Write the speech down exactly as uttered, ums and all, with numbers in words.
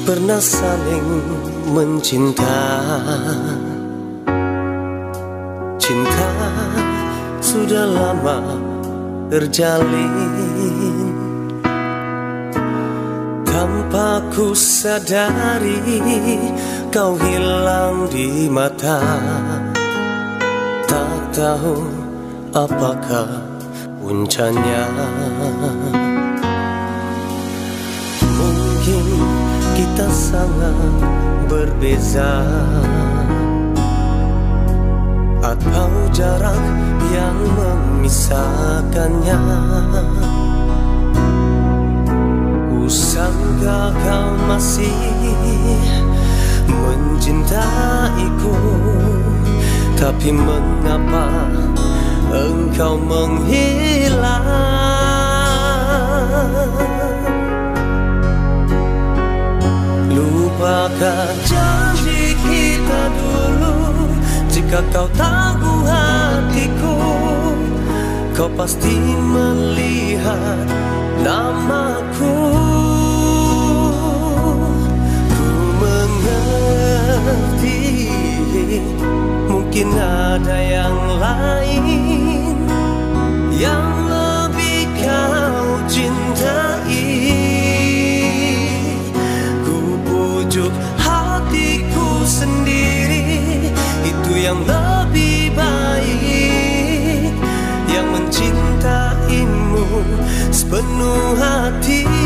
pernah saling mencinta. Cinta sudah lama terjalin, tanpa ku sadari kau hilang di mata. Tak tahu apakah puncanya. Mungkin kita sangat berbeza, atau jarak yang memisahkannya. Kusangka kau masih mencintaiku, tapi mengapa engkau menghilang? Lupakah janji kita dulu? Jika kau tahu hatiku, kau pasti melihat namaku. Ku mengerti, mungkin ada yang lain yang lebih kau cintai. Ku pujuk hatiku sendiri, itu yang lebih baik, yang mencintaimu sepenuh hati.